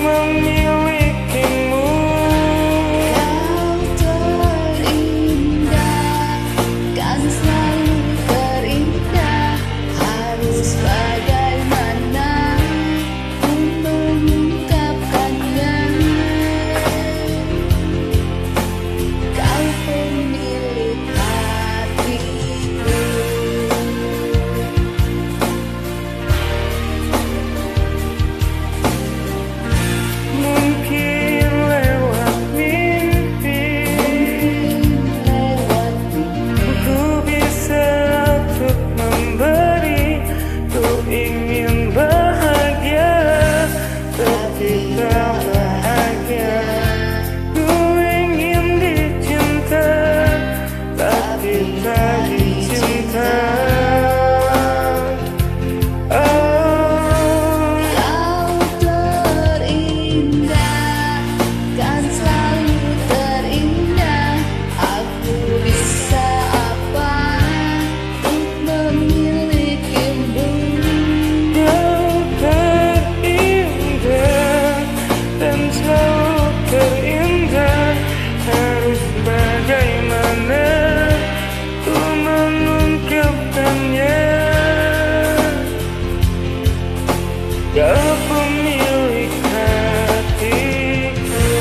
memilikimu. Kau terindah, kan selalu terindah. Harus bagaimana untuk mengungkapkannya. Kau pemilik hatiku. Mungkin lewat mimpi ku bisa untuk memberi. Ku ingin bahagia tapi tak bahagia. Ku ingin dicinta tapi tak dicinta. Kau terindah, kan selalu terindah. Aku bisa apa untuk memilikimu. Kau terindah dan selalu terindah. Harus bagaimana ku mengungkapkannya. Kau pemilik hatiku.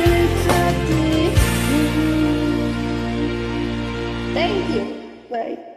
Thank you. Bye.